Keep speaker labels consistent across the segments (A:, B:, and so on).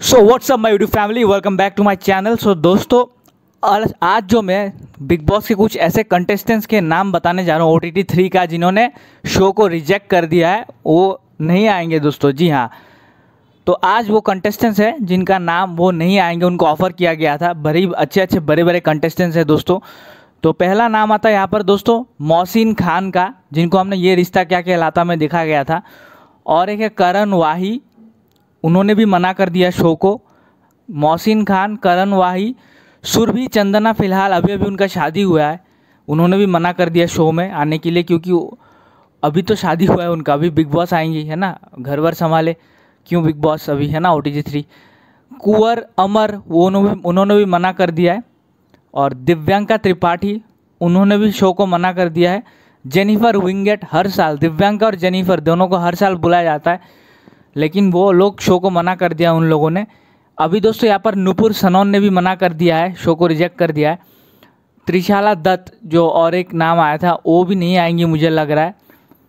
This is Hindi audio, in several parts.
A: So what's up my YouTube family, welcome back to my channel. So दोस्तों, आज जो मैं बिग बॉस के कुछ ऐसे कंटेस्टेंट्स के नाम बताने जा रहा हूँ OTT 3 का, जिन्होंने शो को रिजेक्ट कर दिया है, वो नहीं आएंगे दोस्तों। जी हाँ, तो आज वो कंटेस्टेंट्स हैं जिनका नाम वो नहीं आएंगे, उनको ऑफर किया गया था। बड़ी अच्छे बड़े बड़े कंटेस्टेंट्स हैं दोस्तों। तो पहला नाम आता है यहाँ पर दोस्तों मोहसिन खान का, जिनको हमने ये रिश्ता क्या कहलाता में दिखा गया था। और एक है करण वाही, उन्होंने भी मना कर दिया शो को। मोहसिन खान, करण वाही, सुरभि चंदना, फिलहाल अभी उनका शादी हुआ है, उन्होंने भी मना कर दिया शो में आने के लिए, क्योंकि अभी तो शादी हुआ है उनका, अभी बिग बॉस आएंगी है ना, घर वर संभाले, क्यों बिग बॉस अभी है ना OTT 3। कुंवर अमर, वो उन्होंने भी मना कर दिया है। और दिव्यांका त्रिपाठी, उन्होंने भी शो को मना कर दिया है। जेनिफर विंगेट, हर साल दिव्यांका और जेनिफर दोनों को हर साल बुलाया जाता है, लेकिन वो लोग शो को मना कर दिया उन लोगों ने। अभी दोस्तों यहाँ पर नुपुर सनोन ने भी मना कर दिया है, शो को रिजेक्ट कर दिया है। त्रिशाला दत्त, जो और एक नाम आया था, वो भी नहीं आएंगी मुझे लग रहा है।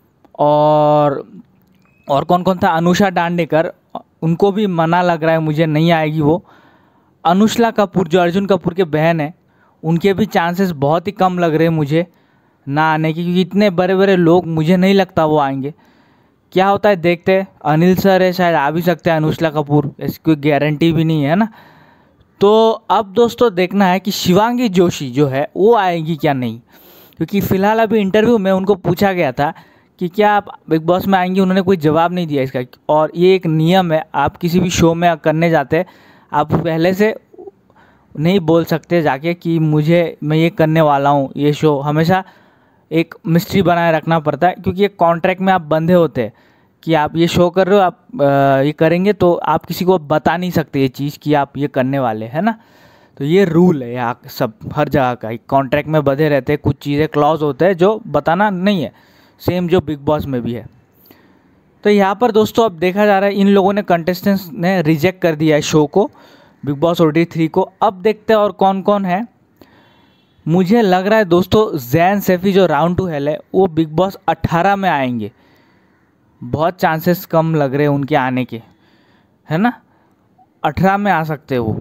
A: और कौन कौन था, अनुषा डांडेकर, उनको भी मना लग रहा है मुझे, नहीं आएगी वो। अनुष्का कपूर, जो अर्जुन कपूर के बहन है, उनके भी चांसेस बहुत ही कम लग रहे हैं मुझे ना आने की, क्योंकि इतने बड़े बड़े लोग मुझे नहीं लगता वो आएंगे। क्या होता है देखते हैं। अनिल सर है, शायद आ भी सकते हैं अनुष्का कपूर, इसकी कोई गारंटी भी नहीं है ना। तो अब दोस्तों देखना है कि शिवांगी जोशी जो है वो आएगी क्या नहीं, क्योंकि फ़िलहाल अभी इंटरव्यू में उनको पूछा गया था कि क्या आप बिग बॉस में आएंगी, उन्होंने कोई जवाब नहीं दिया इसका। और ये एक नियम है, आप किसी भी शो में करने जाते हैं, आप पहले से नहीं बोल सकते जाके कि मैं ये करने वाला हूँ। ये शो हमेशा एक मिस्ट्री बनाए रखना पड़ता है, क्योंकि एक कॉन्ट्रैक्ट में आप बंधे होते हैं कि आप ये शो कर रहे हो, आप ये करेंगे, तो आप किसी को बता नहीं सकते ये चीज़ कि आप ये करने वाले है ना। तो ये रूल है यहाँ सब हर जगह का, कॉन्ट्रैक्ट में बंधे रहते हैं, कुछ चीज़ें क्लॉज होते हैं जो बताना नहीं है, सेम जो बिग बॉस में भी है। तो यहाँ पर दोस्तों अब देखा जा रहा है इन लोगों ने, कंटेस्टेंट्स ने रिजेक्ट कर दिया है शो को, बिग बॉस OTT 3 को। अब देखते हैं और कौन कौन है। मुझे लग रहा है दोस्तों जैन सैफी, जो राउंड 2 हेल है, वो बिग बॉस 18 में आएंगे। बहुत चांसेस कम लग रहे हैं उनके आने के, है ना। 18 में आ सकते हैं वो।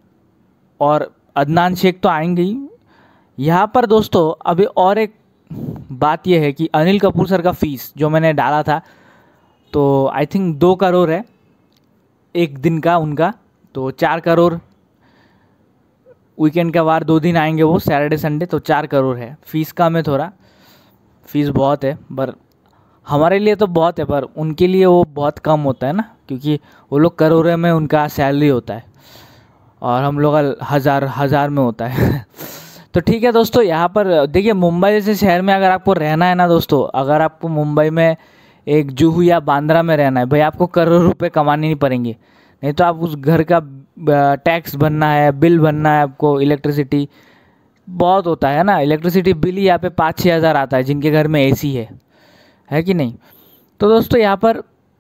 A: और अदनान शेख तो आएंगे ही। यहाँ पर दोस्तों अभी और एक बात यह है कि अनिल कपूर सर का फीस जो मैंने डाला था, तो आई थिंक 2 करोड़ है एक दिन का उनका, तो 4 करोड़। वीकेंड का वार 2 दिन आएंगे वो, सैटरडे संडे, तो 4 करोड़ है। फीस कम है थोड़ा, फीस बहुत है, पर हमारे लिए तो बहुत है, पर उनके लिए वो बहुत कम होता है ना, क्योंकि वो लोग करोड़ों में उनका सैलरी होता है और हम लोग हज़ार में होता है। तो ठीक है दोस्तों, यहाँ पर देखिए, मुंबई जैसे शहर में अगर आपको रहना है ना दोस्तों, अगर आपको मुंबई में एक जुहू या बांद्रा में रहना है, भाई आपको करोड़ रुपए कमाने नहीं पड़ेंगे। नहीं तो आप उस घर का टैक्स भरना है, बिल भरना है आपको, इलेक्ट्रिसिटी बहुत होता है ना। इलेक्ट्रिसिटी बिल ही यहाँ पे 5-6 हज़ार आता है जिनके घर में AC है कि नहीं। तो दोस्तों यहाँ पर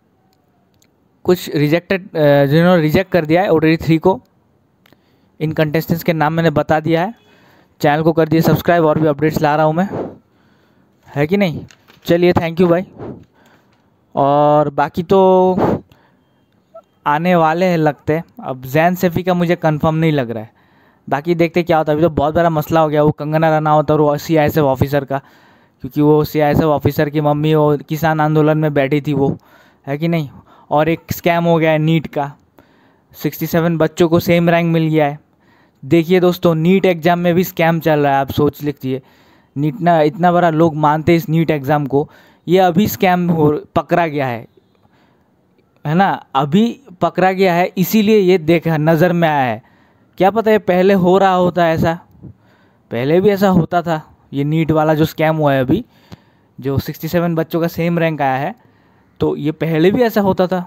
A: कुछ जिन्होंने रिजेक्ट कर दिया है OTT 3 को, इन कंटेस्टेंट्स के नाम मैंने बता दिया है। चैनल को कर दिए सब्सक्राइब, और भी अपडेट्स ला रहा हूँ मैं, है कि नहीं। चलिए, थैंक यू भाई। और बाकी तो आने वाले हैं लगते हैं। अब जैन सैफी का मुझे कंफर्म नहीं लग रहा है, बाकी देखते क्या होता है। अभी तो बहुत बड़ा मसला हो गया वो कंगना रनावत और वो CISF ऑफिसर का, क्योंकि वो CISF ऑफिसर की मम्मी वो किसान आंदोलन में बैठी थी वो, है कि नहीं। और एक स्कैम हो गया है नीट का, 67 बच्चों को सेम रैंक मिल गया है। देखिए दोस्तों, नीट एग्ज़ाम में भी स्कैम चल रहा है, आप सोच लीजिए। नीट ना, इतना बड़ा लोग मानते हैं इस नीट एग्ज़ाम को, ये अभी स्कैम पकड़ा गया है ना, अभी पकड़ा गया है, इसीलिए ये देखा नज़र में आया है। क्या पता है पहले हो रहा होता है ऐसा, पहले भी ऐसा होता था। ये नीट वाला जो स्कैम हुआ है अभी, जो 67 बच्चों का सेम रैंक आया है, तो ये पहले भी ऐसा होता था,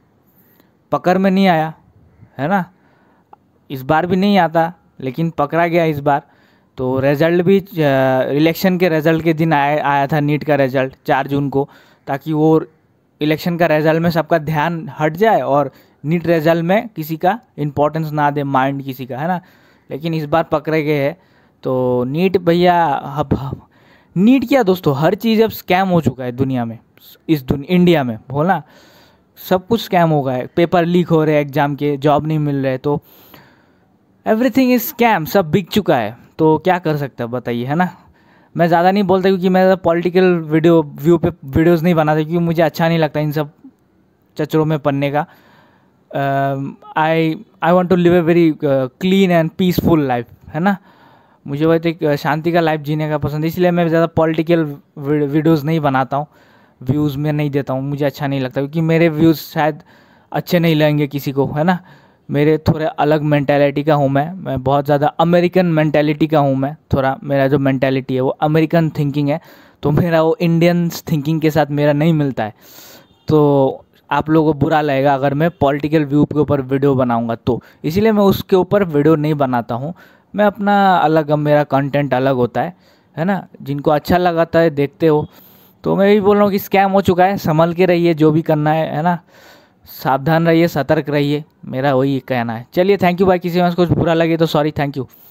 A: पकड़ में नहीं आया, है ना। इस बार भी नहीं आता, लेकिन पकड़ा गया इस बार। तो रिज़ल्ट भी इलेक्शन के रिज़ल्ट के दिन आया था नीट का रिज़ल्ट 4 जून को, ताकि वो इलेक्शन का रिज़ल्ट में सबका ध्यान हट जाए और नीट रिज़ल्ट में किसी का इम्पोर्टेंस ना दे, माइंड किसी का, है ना। लेकिन इस बार पकड़े गए हैं। तो नीट भैया, अब नीट क्या दोस्तों, हर चीज़ अब स्कैम हो चुका है दुनिया में, इंडिया में बोला। सब कुछ स्कैम हो गया है, पेपर लीक हो रहे हैं एग्ज़ाम के, जॉब नहीं मिल रहे, तो एवरीथिंग इज स्कैम, सब बिक चुका है। तो क्या कर सकते हैं बताइए, है ना। मैं ज़्यादा नहीं बोलता क्योंकि मैं पॉलिटिकल व्यू पे वीडियोज़ नहीं बनाता, क्योंकि मुझे अच्छा नहीं लगता इन सब चचरों में पढ़ने का। I want to live a very clean and peaceful life, है ना। मुझे बहुत एक शांति का लाइफ जीने का पसंद है, इसलिए मैं ज़्यादा पॉलिटिकल वीडियोज़ नहीं बनाता हूँ, व्यूज़ में नहीं देता हूँ, मुझे अच्छा नहीं लगता, क्योंकि मेरे व्यूज़ शायद अच्छे नहीं लगेंगे किसी को, है ना। मेरे थोड़े अलग मेंटालिटी का हूँ मैं बहुत ज़्यादा अमेरिकन मेंटालिटी का हूँ मैं, थोड़ा मेरा जो मेंटालिटी है वो अमेरिकन थिंकिंग है, तो मेरा वो इंडियन थिंकिंग के साथ मेरा नहीं मिलता है। तो आप लोगों को बुरा लगेगा अगर मैं पॉलिटिकल व्यू के ऊपर वीडियो बनाऊंगा, तो इसीलिए मैं उसके ऊपर वीडियो नहीं बनाता हूँ। मैं अपना अलग, अब मेरा कंटेंट अलग होता है ना। जिनको अच्छा लगाता है देखते हो। तो मैं भी बोल रहा हूँ कि स्कैम हो चुका है, संभल के रहिए, जो भी करना है ना, सावधान रहिए, सतर्क रहिए, मेरा वही कहना है। चलिए, थैंक यू भाई, किसी में कुछ बुरा लगे तो सॉरी, थैंक यू।